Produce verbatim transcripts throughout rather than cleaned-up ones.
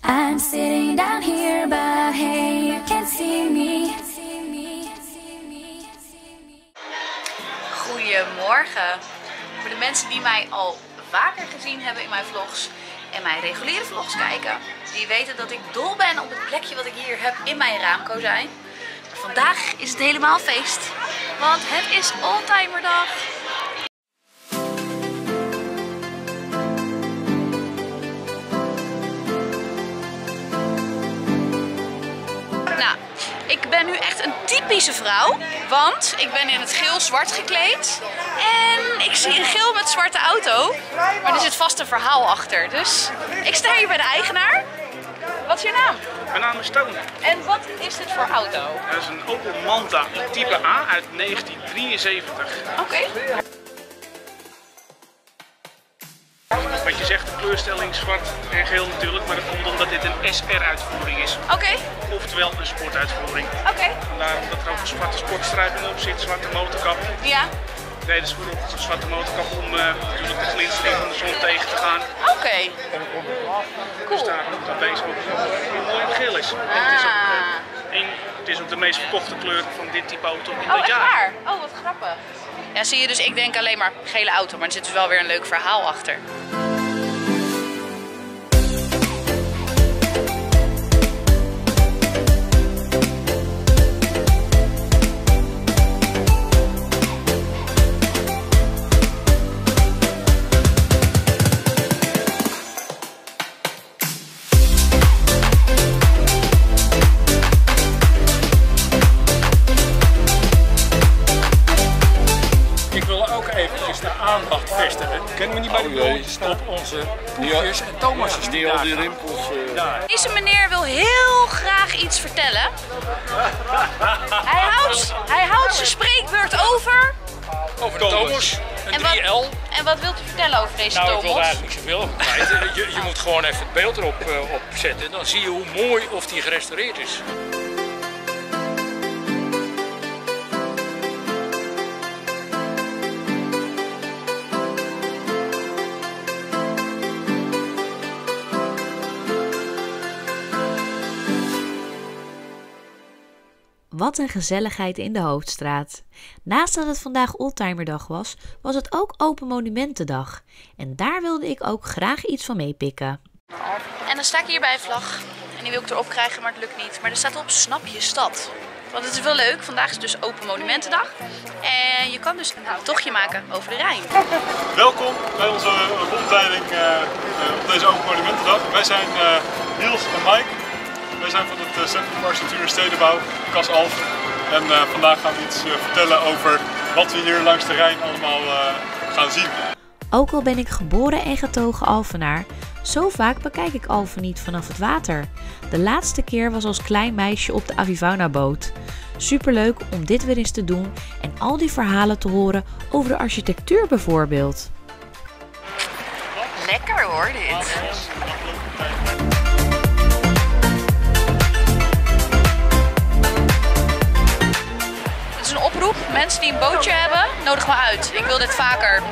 I'm sitting down here, but hey, you can't see me. Goedemorgen. Voor de mensen die mij al vaker gezien hebben in mijn vlogs en mijn reguliere vlogs kijken, die weten dat ik dol ben op het plekje wat ik hier heb in mijn raamkozijn. Maar vandaag is het helemaal feest, want het is Oldtimerdag. Nou, ik ben nu echt een typische vrouw, want ik ben in het geel-zwart gekleed en ik zie een geel met zwarte auto, maar er zit vast een verhaal achter. Dus ik sta hier bij de eigenaar. Wat is je naam? Mijn naam is Toon. En wat is dit voor auto? Dat is een Opel Manta type A uit negentien drieënzeventig. Oké. Okay. Wat je zegt, de kleurstelling zwart en geel natuurlijk, maar dat komt omdat dit een S R-uitvoering is. Oké. Okay. Oftewel een sportuitvoering. Oké. Okay. Vandaar dat er ook een zwarte sportstriping op zit, zwarte motorkap. Ja. Nee, dus voor een zwarte motorkap om uh, natuurlijk de glinstering van de zon tegen te gaan. Oké. Okay. Cool. Dus daar dat deze ook heel mooi en geel is. Ah. En het, is ook, uh, een, het is ook de meest verkochte kleur van dit type auto in oh, dit jaar. Oh, echt waar? Oh, wat grappig. Ja, zie je, dus ik denk alleen maar gele auto, maar er zit dus wel weer een leuk verhaal achter. De aandacht vestigen. Kennen we niet bij de bootjes op onze Poefjes en Thomasjes die, die al die rimpels. Uh... Ja. Deze meneer wil heel graag iets vertellen. hij, houdt, hij houdt zijn spreekbeurt over. Over de Thomas, een en drie L. Wat, en wat wilt u vertellen over deze nou, Thomas? Nou, ik wil eigenlijk niet zoveel over kwijt. je, je moet gewoon even het beeld erop uh, op zetten. Dan zie je hoe mooi of die gerestaureerd is. Wat een gezelligheid in de Hoofdstraat. Naast dat het vandaag Oldtimerdag was, was het ook Open Monumentendag. En daar wilde ik ook graag iets van meepikken. En dan sta ik hier bij een vlag. En die wil ik erop krijgen, maar het lukt niet. Maar er staat op Snap je stad. Want het is wel leuk. Vandaag is dus Open Monumentendag. En je kan dus een tochtje maken over de Rijn. Welkom bij onze rondleiding uh, uh, op deze Open Monumentendag. Wij zijn uh, Niels en Mike. Wij zijn van het Centrum voor Architectuur en Stedenbouw, C A S Alphen. En uh, vandaag gaan we iets uh, vertellen over wat we hier langs de Rijn allemaal uh, gaan zien. Ook al ben ik geboren en getogen Alphenaar, zo vaak bekijk ik Alphen niet vanaf het water. De laatste keer was als klein meisje op de Avifauna boot. Superleuk om dit weer eens te doen en al die verhalen te horen over de architectuur bijvoorbeeld. Lekker hoor dit. Een oproep, mensen die een bootje hebben, nodig me uit. Ik wil dit vaker.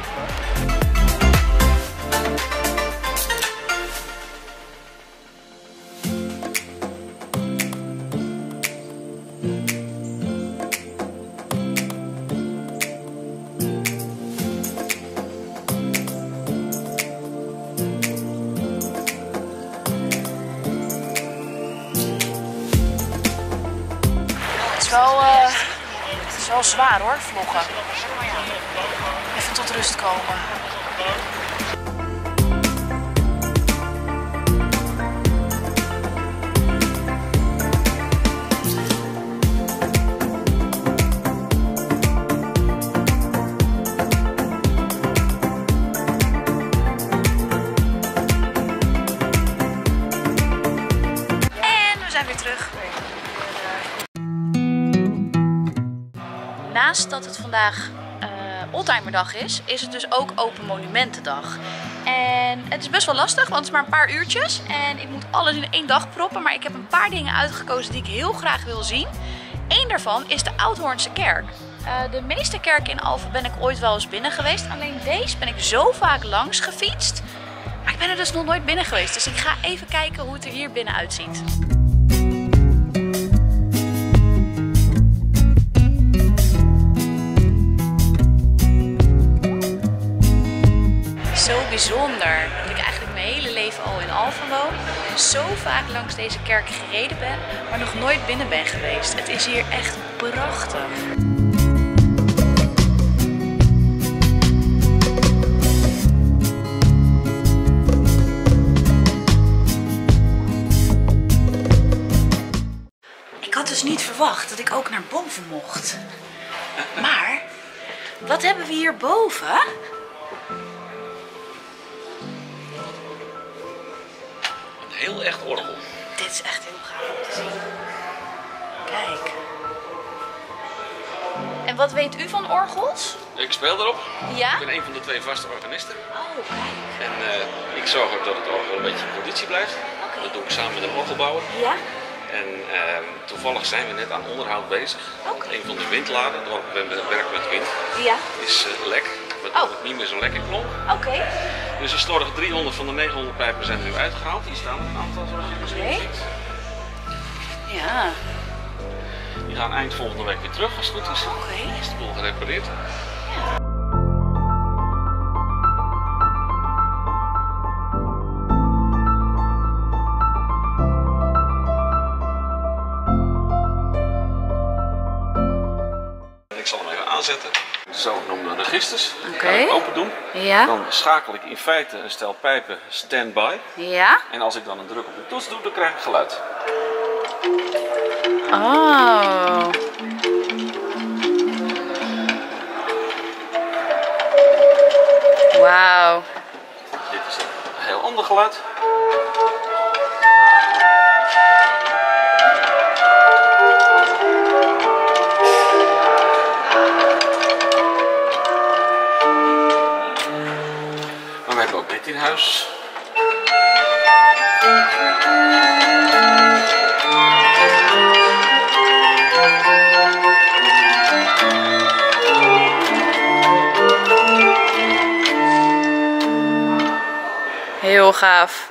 Het is wel... Uh... Het is wel zwaar hoor, vloggen. Even tot rust komen. En we zijn weer terug. Naast dat het vandaag uh, Oldtimerdag is, is het dus ook Open Monumentendag. En het is best wel lastig, want het is maar een paar uurtjes. En ik moet alles in één dag proppen, maar ik heb een paar dingen uitgekozen die ik heel graag wil zien. Eén daarvan is de Oudhoornse kerk. Uh, de meeste kerken in Alphen ben ik ooit wel eens binnen geweest. Alleen deze ben ik zo vaak langs gefietst. Maar ik ben er dus nog nooit binnen geweest. Dus ik ga even kijken hoe het er hier binnen uitziet. Zo bijzonder dat ik eigenlijk mijn hele leven al in Alphen woon. Zo vaak langs deze kerk gereden ben, maar nog nooit binnen ben geweest. Het is hier echt prachtig. Ik had dus niet verwacht dat ik ook naar boven mocht. Maar, wat hebben we hier boven? Een heel echt orgel. Dit is echt heel gaaf om te zien. Kijk. En wat weet u van orgels? Ik speel erop. Ja? Ik ben een van de twee vaste organisten. Oh, kijk. En uh, ik zorg ook dat het orgel een beetje in conditie blijft. Okay. Dat doe ik samen met een orgelbouwer. Ja? En uh, toevallig zijn we net aan onderhoud bezig. Okay. Een van de windladen, we werken met wind, ja. is uh, lek. Waardoor oh. het niet meer zo lekker klonk. Oké. Okay. Dus er slordig driehonderd van de negenhonderd pijpen zijn er nu uitgehaald. Hier staan er een aantal zoals je misschien okay. ziet. Ja. Die gaan eind volgende week weer terug als het goed is. Oké. Okay. Is de boel gerepareerd. Ja. Ik zal hem even aanzetten. Zogenoemde registers. Oké. Okay. Open doen. Ja. Dan schakel ik in feite een stel pijpen standby. Ja. En als ik dan een druk op de toets doe, dan krijg ik geluid. Oh. Wauw. Dit is een heel ander geluid. Maar we hebben ook dit in huis. Heel gaaf.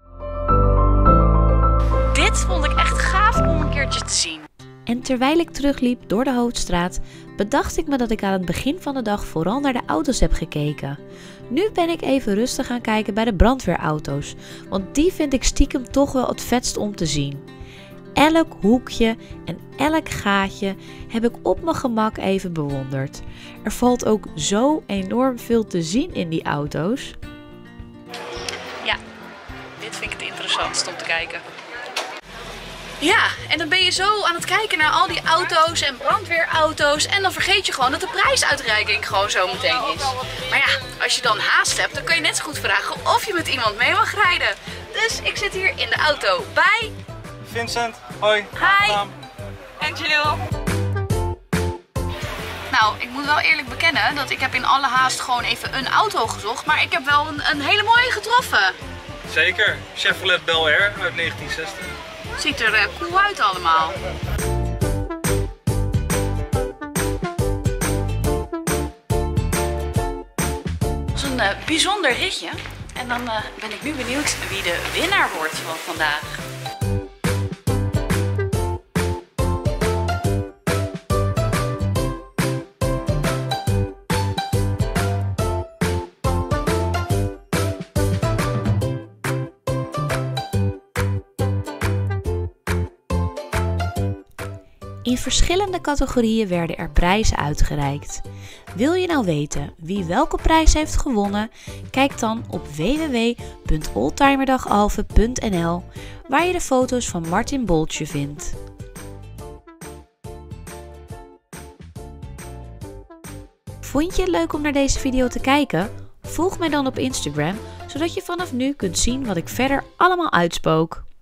Dit vond ik echt gaaf om een keertje te zien. En terwijl ik terugliep door de Hoofdstraat, bedacht ik me dat ik aan het begin van de dag vooral naar de auto's heb gekeken. Nu ben ik even rustig gaan kijken bij de brandweerauto's, want die vind ik stiekem toch wel het vetst om te zien. Elk hoekje en elk gaatje heb ik op mijn gemak even bewonderd. Er valt ook zo enorm veel te zien in die auto's. Ja, dit vind ik het interessantst om te kijken. Ja, en dan ben je zo aan het kijken naar al die auto's en brandweerauto's en dan vergeet je gewoon dat de prijsuitreiking gewoon zo meteen is. Maar ja, als je dan haast hebt, dan kun je net zo goed vragen of je met iemand mee mag rijden. Dus ik zit hier in de auto bij... Vincent, hoi. Hi. En Jill. Nou, ik moet wel eerlijk bekennen dat ik heb in alle haast gewoon even een auto gezocht, maar ik heb wel een, een hele mooie getroffen. Zeker, Chevrolet Bel Air uit negentien zestig. Ziet er uh, cool uit allemaal. Het is een uh, bijzonder ritje. En dan uh, ben ik nu benieuwd wie de winnaar wordt van vandaag. In verschillende categorieën werden er prijzen uitgereikt. Wil je nou weten wie welke prijs heeft gewonnen? Kijk dan op w w w punt oldtimerdagalphen punt n l waar je de foto's van Martin Boltje vindt. Vond je het leuk om naar deze video te kijken? Volg mij dan op Instagram, zodat je vanaf nu kunt zien wat ik verder allemaal uitspook.